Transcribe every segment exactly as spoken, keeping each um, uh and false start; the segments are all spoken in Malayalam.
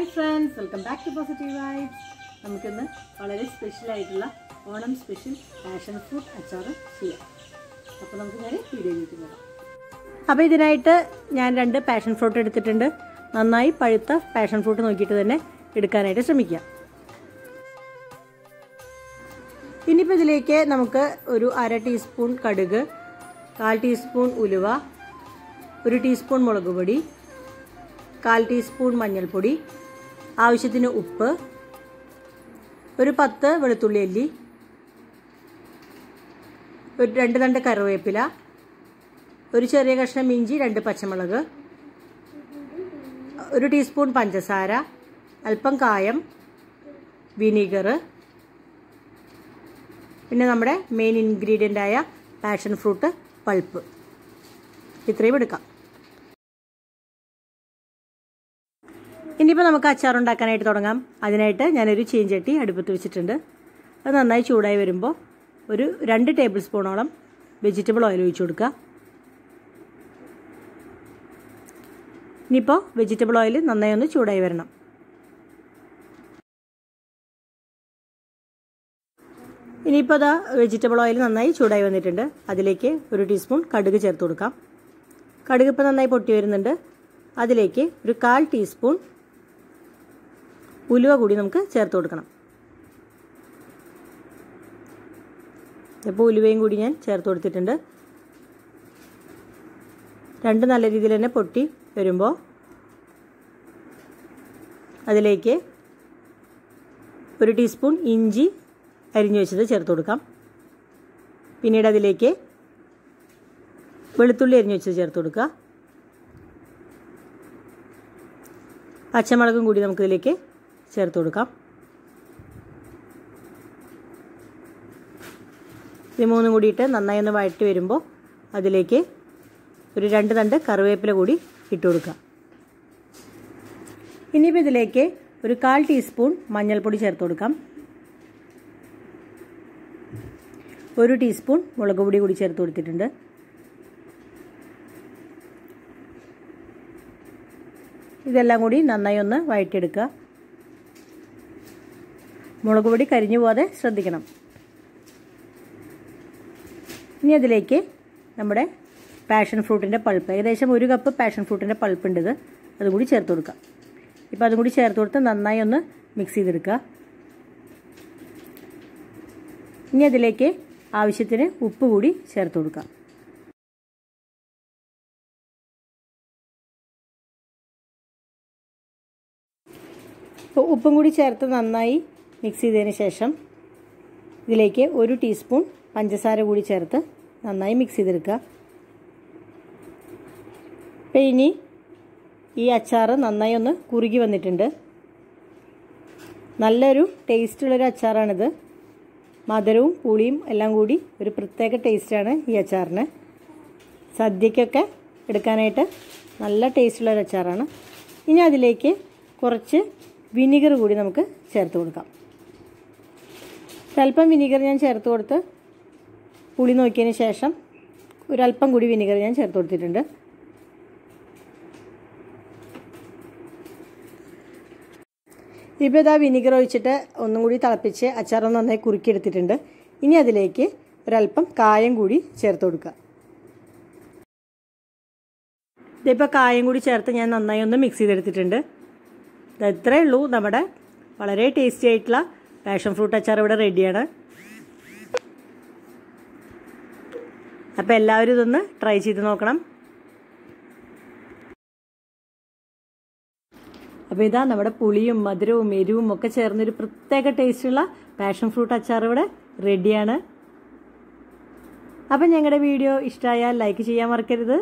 Hi friends, welcome back to Positive Vibes. നമുക്കിന്ന് വളരെ സ്പെഷ്യൽ ആയിട്ടുള്ള ഓണം സ്പെഷ്യൽ പാഷൻ ഫ്രൂട്ട് അച്ചാർ ചെയ്യാം. അപ്പോൾ നമുക്ക് നേരെ വീഡിയോയിലേക്ക് പോകാം. അപ്പോൾ ഇതിനായിട്ട് ഞാൻ രണ്ട് പാഷൻ ഫ്രൂട്ട് എടുത്തിട്ടുണ്ട്. നന്നായി പഴുത്ത പാഷൻ ഫ്രൂട്ട് നോക്കിയിട്ട് തന്നെ എടുക്കാനായിട്ട് ശ്രമിക്കുക. ഇനിയിപ്പോൾ ഇതിലേക്ക് നമുക്ക് ഒരു അര ടീസ്പൂൺ കടുക്, കാൽ ടീസ്പൂൺ ഉലുവ, ഒരു ടീസ്പൂൺ മുളക് പൊടി, കാൽ ടീസ്പൂൺ മഞ്ഞൾപ്പൊടി, ആവശ്യത്തിന് ഉപ്പ്, ഒരു പത്ത് വെളുത്തുള്ളി അല്ലി, ഒരു രണ്ട് തണ്ട് കറിവേപ്പില, ഒരു ചെറിയ കഷ്ണം ഇഞ്ചി, രണ്ട് പച്ചമുളക്, ഒരു ടീസ്പൂൺ പഞ്ചസാര, അല്പം കായം, വിനീഗർ, പിന്നെ നമ്മുടെ മെയിൻ ഇൻഗ്രീഡിയൻ്റ് ആയ പാഷൻ ഫ്രൂട്ട് പൾപ്പ്. ഇത്രയും എടുക്കാം. ഇനിയിപ്പോൾ നമുക്ക് അച്ചാർ ഉണ്ടാക്കാനായിട്ട് തുടങ്ങാം. അതിനായിട്ട് ഞാനൊരു ചീഞ്ചട്ടി അടുപ്പത്ത് വെച്ചിട്ടുണ്ട്. അത് നന്നായി ചൂടായി വരുമ്പോൾ ഒരു രണ്ട് ടേബിൾ സ്പൂണോളം വെജിറ്റബിൾ ഓയിൽ ഒഴിച്ചു കൊടുക്കുക. ഇനിയിപ്പോൾ വെജിറ്റബിൾ ഓയിൽ നന്നായി ഒന്ന് ചൂടായി വരണം. ഇനിയിപ്പോൾ അതാ വെജിറ്റബിൾ ഓയിൽ നന്നായി ചൂടായി വന്നിട്ടുണ്ട്. അതിലേക്ക് ഒരു ടീസ്പൂൺ കടുക് ചേർത്ത് കൊടുക്കാം. കടുക് ഇപ്പോൾ നന്നായി പൊട്ടി വരുന്നുണ്ട്. അതിലേക്ക് ഒരു കാൽ ടീസ്പൂൺ ഉലുവ കൂടി നമുക്ക് ചേർത്ത് കൊടുക്കണം. ഇപ്പോൾ ഉലുവയും കൂടി ഞാൻ ചേർത്ത് കൊടുത്തിട്ടുണ്ട്. രണ്ട് നല്ല രീതിയിൽ തന്നെ പൊട്ടി വരുമ്പോൾ അതിലേക്ക് ഒരു ടീസ്പൂൺ ഇഞ്ചി അരിഞ്ഞു വെച്ചത് ചേർത്ത് കൊടുക്കാം. പിന്നീട് അതിലേക്ക് വെളുത്തുള്ളി അരിഞ്ഞു വെച്ചത് ചേർത്ത് കൊടുക്കുക. പച്ചമുളകും കൂടി നമുക്കിതിലേക്ക് ചേർത്ത് കൊടുക്കാം. ഇത് മൂന്നും കൂടിയിട്ട് നന്നായി ഒന്ന് വഴറ്റി വരുമ്പോൾ അതിലേക്ക് ഒരു രണ്ട് തണ്ട് കറിവേപ്പില കൂടി ഇട്ട് കൊടുക്കാം. ഇനിയിപ്പോൾ ഇതിലേക്ക് ഒരു കാൽ ടീസ്പൂൺ മഞ്ഞൾപ്പൊടി ചേർത്ത് കൊടുക്കാം. ഒരു ടീസ്പൂൺ മുളക് പൊടി കൂടി ചേർത്ത് കൊടുത്തിട്ടുണ്ട്. ഇതെല്ലാം കൂടി നന്നായി ഒന്ന് വഴറ്റിയെടുക്കുക. മുളക് പൊടി കരിഞ്ഞു പോകാതെ ശ്രദ്ധിക്കണം. ഇനി അതിലേക്ക് നമ്മുടെ പാഷൻ ഫ്രൂട്ടിൻ്റെ പൾപ്പ്, ഏകദേശം ഒരു കപ്പ് പാഷൻ ഫ്രൂട്ടിൻ്റെ പൾപ്പ് ഉണ്ട്, ഇത് അതും കൂടി ചേർത്ത് കൊടുക്കുക. ഇപ്പോൾ അതും കൂടി ചേർത്ത് കൊടുത്ത് നന്നായി ഒന്ന് മിക്സ് ചെയ്തെടുക്കുക. ഇനി അതിലേക്ക് ആവശ്യത്തിന് ഉപ്പ് കൂടി ചേർത്ത് കൊടുക്കുക. ഇപ്പോൾ ഉപ്പും കൂടി ചേർത്ത് നന്നായി മിക്സ് ചെയ്തതിന് ശേഷം ഇതിലേക്ക് ഒരു ടീസ്പൂൺ പഞ്ചസാര കൂടി ചേർത്ത് നന്നായി മിക്സ് ചെയ്തെടുക്കുക. അപ്പോൾ ഇനി ഈ അച്ചാർ നന്നായി ഒന്ന് കുറുകി വന്നിട്ടുണ്ട്. നല്ലൊരു ടേസ്റ്റുള്ളൊരു അച്ചാറാണിത്. മധുരവും പുളിയും എല്ലാം കൂടി ഒരു പ്രത്യേക ടേസ്റ്റാണ് ഈ അച്ചാറിന്. സദ്യക്കൊക്കെ എടുക്കാനായിട്ട് നല്ല ടേസ്റ്റുള്ളൊരു അച്ചാറാണ്. ഇനി അതിലേക്ക് കുറച്ച് വിനീഗർ കൂടി നമുക്ക് ചേർത്ത് കൊടുക്കാം. ഒരല്പം വിനീഗർ ഞാൻ ചേർത്ത് കൊടുത്ത് പുളി നോക്കിയതിന് ശേഷം ഒരല്പം കൂടി വിനീഗർ ഞാൻ ചേർത്ത് കൊടുത്തിട്ടുണ്ട്. ഇപ്പോൾ ഇതാ വിനീഗർ ഒഴിച്ചിട്ട് ഒന്നും കൂടി തിളപ്പിച്ച് അച്ചാറൊന്ന് നന്നായി കുറുക്കിയെടുത്തിട്ടുണ്ട്. ഇനി അതിലേക്ക് ഒരല്പം കായം കൂടി ചേർത്ത് കൊടുക്കുക. ഇതിപ്പോൾ കായം കൂടി ചേർത്ത് ഞാൻ നന്നായി ഒന്ന് മിക്സ് ചെയ്തെടുത്തിട്ടുണ്ട്. ഇത്രയേ ഉള്ളൂ, നമ്മുടെ വളരെ ടേസ്റ്റി ആയിട്ടുള്ള പാഷൻ ഫ്രൂട്ട് അച്ചാർ ഇവിടെ റെഡിയാണ്. അപ്പോൾ എല്ലാവരും ഇതൊന്ന് ട്രൈ ചെയ്ത് നോക്കണം. അപ്പോൾ ഇതാ നമ്മുടെ പുളിയും മധുരവും എരിവും ഒക്കെ ചേർന്നൊരു പ്രത്യേക ടേസ്റ്റുള്ള പാഷൻ ഫ്രൂട്ട് അച്ചാർ ഇവിടെ റെഡിയാണ്. അപ്പം ഞങ്ങളുടെ വീഡിയോ ഇഷ്ടമായാൽ ലൈക്ക് ചെയ്യാൻ മറക്കരുത്.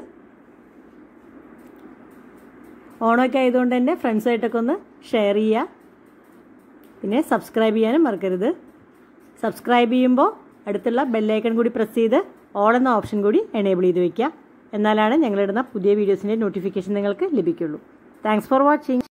ഓണമൊക്കെ ആയതുകൊണ്ട് തന്നെ ഫ്രണ്ട്സായിട്ടൊക്കെ ഒന്ന് ഷെയർ ചെയ്യുക. പിന്നെ സബ്സ്ക്രൈബ് ചെയ്യാനും മറക്കരുത്. സബ്സ്ക്രൈബ് ചെയ്യുമ്പോൾ അടുത്തുള്ള ബെല്ലൈക്കൺ കൂടി പ്രസ് ചെയ്ത് ഓൾ എന്ന ഓപ്ഷൻ കൂടി എനേബിൾ ചെയ്ത് വയ്ക്കുക. എന്നാലാണ് ഞങ്ങളിടുന്ന പുതിയ വീഡിയോസിൻ്റെ നോട്ടിഫിക്കേഷൻ നിങ്ങൾക്ക് ലഭിക്കുള്ളൂ. Thanks for watching.